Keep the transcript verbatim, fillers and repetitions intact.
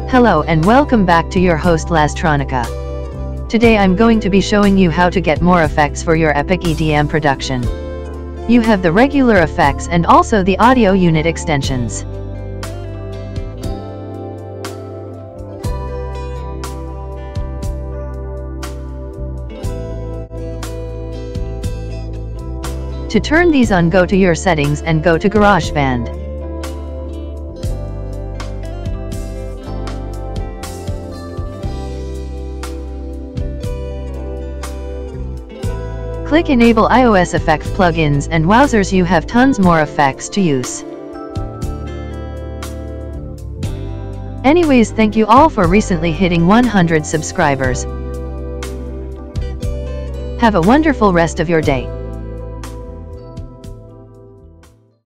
Hello and welcome back to your host Lazztronica. Today I'm going to be showing you how to get more effects for your epic E D M production. You have the regular effects and also the audio unit extensions. To turn these on, go to your settings and go to Garageband. Click Enable iOS Effect Plugins and wowzers, you have tons more effects to use. Anyways, thank you all for recently hitting one hundred subscribers. Have a wonderful rest of your day.